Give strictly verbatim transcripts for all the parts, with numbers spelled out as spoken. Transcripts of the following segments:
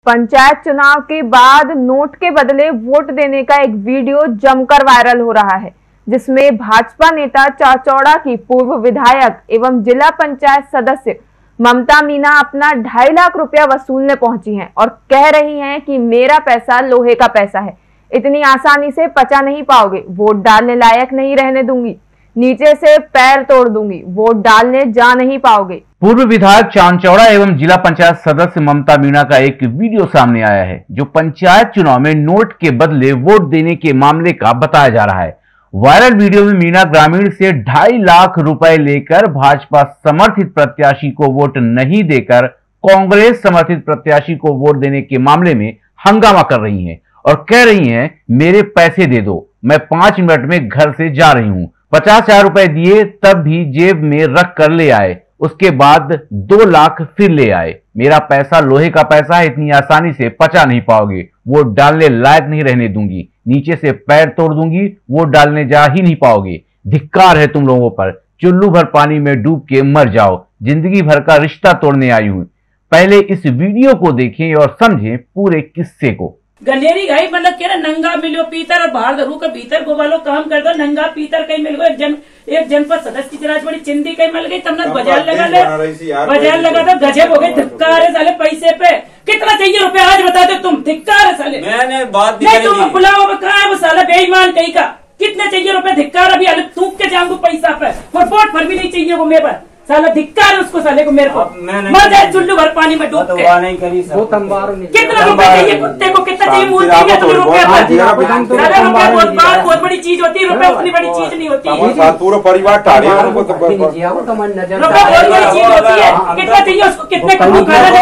पंचायत चुनाव के बाद नोट के बदले वोट देने का एक वीडियो जमकर वायरल हो रहा है, जिसमें भाजपा नेता चाचौड़ा की पूर्व विधायक एवं जिला पंचायत सदस्य ममता मीना अपना ढाई लाख रुपया वसूलने पहुंची हैं और कह रही हैं कि मेरा पैसा लोहे का पैसा है, इतनी आसानी से पचा नहीं पाओगे, वोट डालने लायक नहीं रहने दूंगी, नीचे से पैर तोड़ दूंगी, वोट डालने जा नहीं पाओगे। पूर्व विधायक चाचौड़ा एवं जिला पंचायत सदस्य ममता मीना का एक वीडियो सामने आया है, जो पंचायत चुनाव में नोट के बदले वोट देने के मामले का बताया जा रहा है। वायरल वीडियो में मीना ग्रामीण से ढाई लाख रुपए लेकर भाजपा समर्थित प्रत्याशी को वोट नहीं देकर कांग्रेस समर्थित प्रत्याशी को वोट देने के मामले में हंगामा कर रही हैं और कह रही हैं, मेरे पैसे दे दो, मैं पांच मिनट में घर से जा रही हूं। पचास हजार रुपए दिए तब भी जेब में रख कर ले आए, उसके बाद दो लाख फिर ले आए। मेरा पैसा लोहे का पैसा है, इतनी आसानी से पचा नहीं पाओगे, वोट डालने लायक नहीं रहने दूंगी, नीचे से पैर तोड़ दूंगी, वोट डालने जा ही नहीं पाओगे। धिक्कार है तुम लोगों पर, चुल्लू भर पानी में डूब के मर जाओ, जिंदगी भर का रिश्ता तोड़ने आई हूं। पहले इस वीडियो को देखें और समझें पूरे किस्से को। गनेरी घाई मतलब के नंगा मिलो पीतर और बाहर धरू के भीतर गोवालो काम कर दो, नंगा पीतर कहीं मिल गो, एक जन एक जनपद सदस्य की बड़ी चिंदी कहीं मिल गई, तब बाजार लगा ले बाजार लगा दो, गजब हो गए। धिक्कार है साले पैसे पे, कितना चाहिए रुपए आज बता दो तुम, धिक्कार है साले। मैंने बात नहीं तुम बुलाओ, कहा है वो साला बेईमान कहीं का, कितने चाहिए रुपए, धिक्कार। अभी अलग थूक के जाऊंगू पैसा पे, फुटबॉल पर भी नहीं चाहिए वो मेरे पर, साला धिक्कार उसको साले को, मेरे को मर जाए चुल्लू भर पानी में डूब के। नहीं करी कितना रुपए चाहिए कुत्ते को, कितना चाहिए मूल चाहिए तुम्हें रुपए पर, रुपए बहुत बड़ी चीज होती है, रुपए उतनी बड़ी चीज नहीं होती, पूरा परिवार रुपए बहुत बड़ी चीज होती है। कितना चाहिए उसको, कितने कबू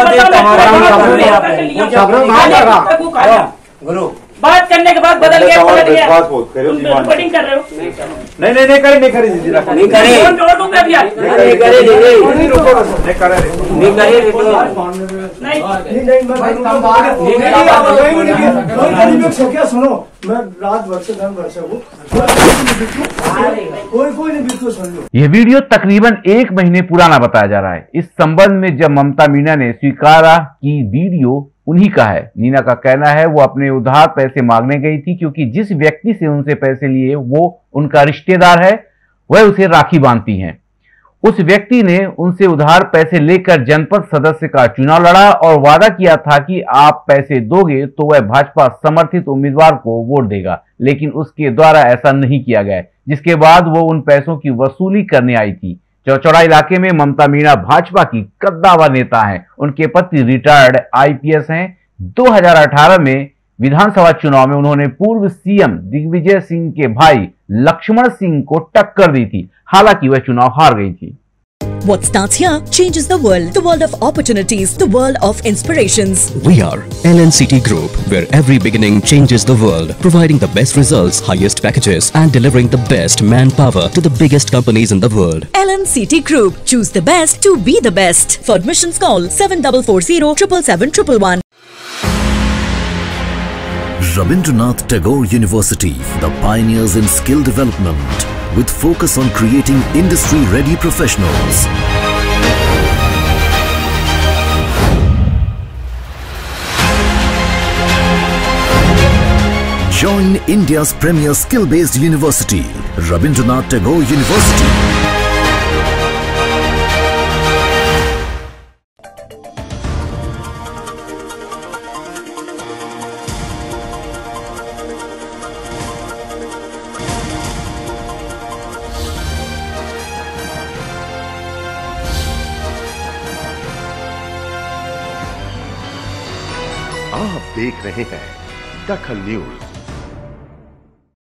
खाना गुरु बात करने के बाद बदल गया, पलट गया, रिकॉर्डिंग कर रहे हो। नहीं नहीं नहीं करी नहीं करी दीदी नहीं करे जोड़ दूंगा अभी यार, नहीं करे दीदी नहीं रुको नहीं करे नहीं करे नहीं नहीं नहीं सुनो, मैं रात भर से धन भर से हूँ, कोई कोई नहीं बिल्कुल सुन लो। यह वीडियो तकरीबन एक महीने पुराना बताया जा रहा है। इस संबंध में जब ममता मीना ने स्वीकारा कि वीडियो उन्हीं का है, मीना का कहना है वो अपने उधार पैसे मांगने गई थी, क्योंकि जिस व्यक्ति से उनसे पैसे लिए वो उनका रिश्तेदार है, वह उसे राखी बांधती हैं। उस व्यक्ति ने उनसे उधार पैसे लेकर जनपद सदस्य का चुनाव लड़ा और वादा किया था कि आप पैसे दोगे तो वह भाजपा समर्थित उम्मीदवार को वोट देगा, लेकिन उसके द्वारा ऐसा नहीं किया गया, जिसके बाद वो उन पैसों की वसूली करने आई थी। चाचौड़ा इलाके में ममता मीना भाजपा की कद्दावर नेता हैं। उनके पति रिटायर्ड आईपीएस हैं। दो हज़ार अठारह में विधानसभा चुनाव में उन्होंने पूर्व सीएम दिग्विजय सिंह के भाई लक्ष्मण सिंह को टक्कर दी थी, हालांकि वह चुनाव हार गई थी। What starts here changes the world. The world of opportunities, the world of inspirations. We are L N C T Group, where every beginning changes the world, providing the best results, highest packages, and delivering the best manpower to the biggest companies in the world. L N C T Group. Choose the best to be the best. For admissions, call seven four four zero seven seven seven one one. Rabindranath Tagore University, the pioneers in skill development, with focus on creating industry-ready professionals. Join India's premier skill-based university, Rabindranath Tagore University. आप देख रहे हैं दखल news.